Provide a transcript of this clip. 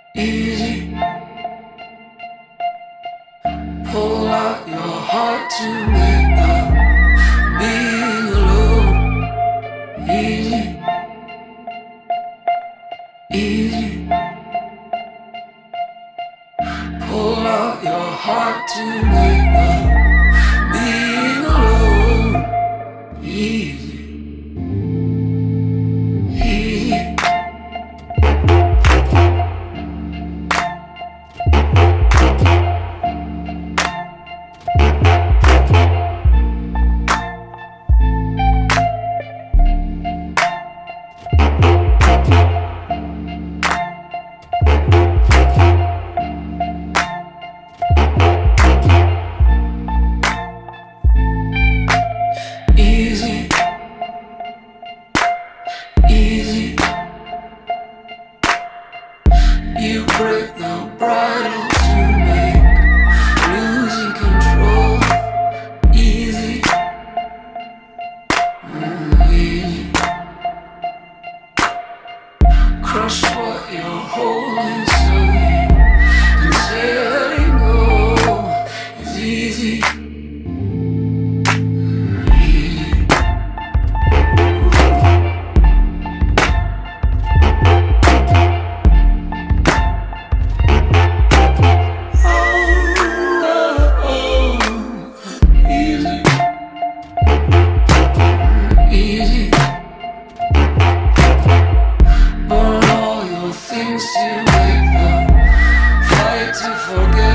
Easy, pull out your heart to make the being alone. Easy, easy, pull out your heart to make the being alone. Easy, easy. Easy, easy. You break the bridle to make losing control. Easy, easy. Crush what you're holding so you can say letting go is easy. Easy, burn all your things to make the fight to forget.